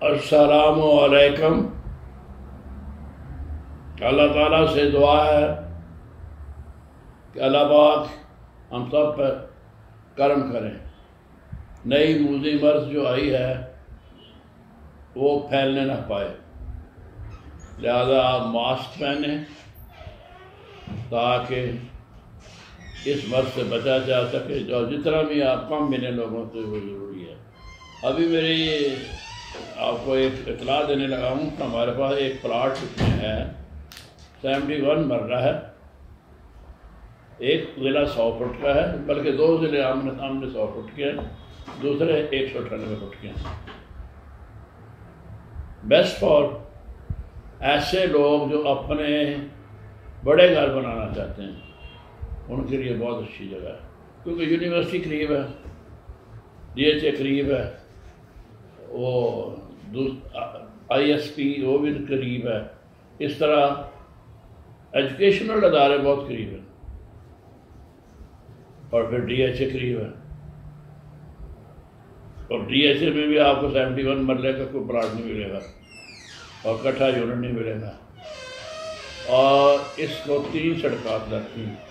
अस्सलामु अलैकुम। अल्लाह ताला से दुआ है कि अल्लाह पाक हम सब पर करम करें। नई मूजी मर्ज जो आई है वो फैलने ना पाए, लिहाजा आप मास्क पहने ताकि इस मर्ज से बचा जा सके। जो जितना भी आप कम मिले लोगों से वो ज़रूरी है। अभी मेरी आपको एक इतला देने लगा हूँ कि हमारे पास एक प्लाट में है 71 मर्ला है। एक ज़िला 100 फुट का है, बल्कि 2 ज़िले आमने सामने 100 फुट के हैं, दूसरे 198 फुट के हैं। बेस्ट फॉर ऐसे लोग जो अपने बड़े घर बनाना चाहते हैं, उनके लिए बहुत अच्छी जगह है, क्योंकि यूनिवर्सिटी करीब है, DHA करीब है, वो ISP वो भी करीब है। इस तरह एजुकेशनल अदारे बहुत करीब है, और फिर DHA करीब है। और DHA में भी आपको 71 मरले का कोई प्लाट नहीं मिलेगा और कट्ठा यूनिट नहीं मिलेगा। और इसको 3 सड़कात लगती हैं।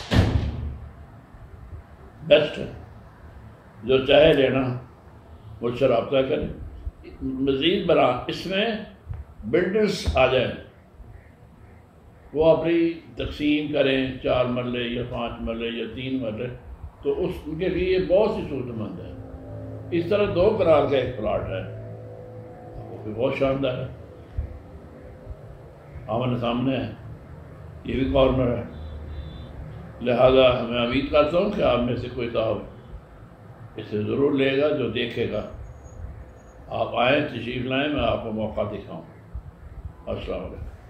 बेस्ट है, जो चाहे लेना मुझसे रब्ता करें। मज़ीद बना इसमें बिल्डर्स आ जाए, वो अपनी तकसीम करें 4 मरले या 5 मरले या 3 मरले, तो उनके लिए बहुत सी सूरतमंद है। इस तरह 2 कनाल का एक प्लाट है, वो भी बहुत शानदार है, आमने सामने है, ये भी कॉर्नर है। लिहाजा मैं उम्मीद करता हूँ कि आप में से कोई साहब इसे ज़रूर लेगा, जो देखेगा। आप आएँ, तशरीफ़ लाएँ, मैं आपको मौका दिखाऊँ। अस्सलाम वालेकुम।